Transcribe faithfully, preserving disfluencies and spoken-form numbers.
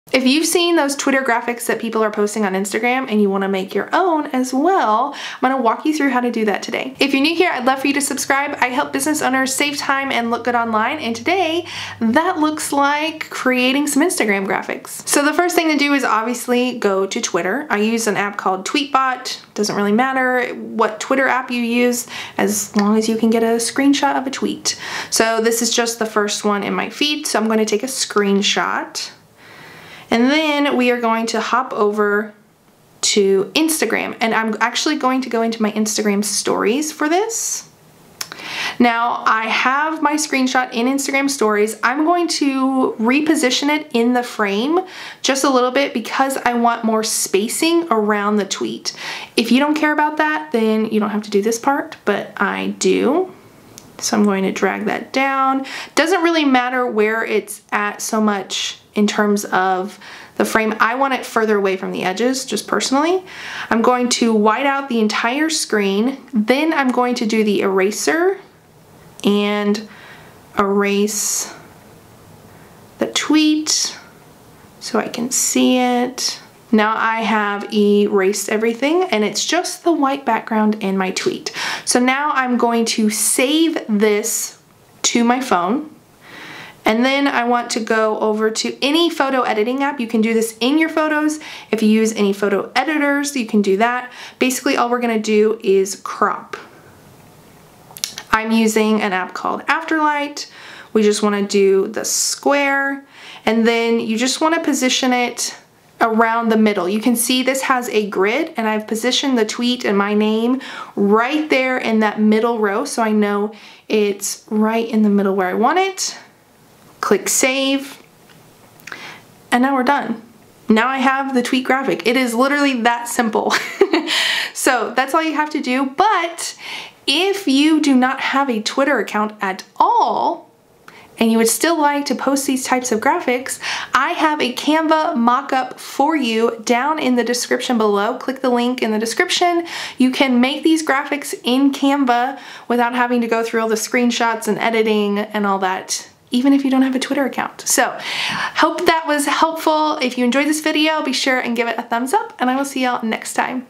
If you've seen those Twitter graphics that people are posting on Instagram and you want to make your own as well, I'm going to walk you through how to do that today. If you're new here, I'd love for you to subscribe. I help business owners save time and look good online, and today that looks like creating some Instagram graphics. So the first thing to do is obviously go to Twitter. I use an app called Tweetbot. Doesn't really matter what Twitter app you use as long as you can get a screenshot of a tweet. So this is just the first one in my feed, so I'm going to take a screenshot. And then we are going to hop over to Instagram, and I'm actually going to go into my Instagram stories for this. Now I have my screenshot in Instagram stories. I'm going to reposition it in the frame just a little bit because I want more spacing around the tweet. If you don't care about that, then you don't have to do this part, but I do. So I'm going to drag that down. Doesn't really matter where it's at so much in terms of the frame. I want it further away from the edges, just personally. I'm going to white out the entire screen. Then I'm going to do the eraser and erase the tweet so I can see it. Now I have erased everything and it's just the white background in my tweet. So now I'm going to save this to my phone. And then I want to go over to any photo editing app. You can do this in your photos. If you use any photo editors, you can do that. Basically, all we're gonna do is crop. I'm using an app called Afterlight. We just wanna do the square, and then you just wanna position it around the middle. You can see this has a grid, and I've positioned the tweet and my name right there in that middle row, so I know it's right in the middle where I want it. Click save, and now we're done. Now I have the tweet graphic. It is literally that simple. So that's all you have to do. But if you do not have a Twitter account at all, and you would still like to post these types of graphics, I have a Canva mockup for you down in the description below. Click the link in the description. You can make these graphics in Canva without having to go through all the screenshots and editing and all that, even if you don't have a Twitter account. So, hope that was helpful. If you enjoyed this video, be sure and give it a thumbs up, and I will see y'all next time.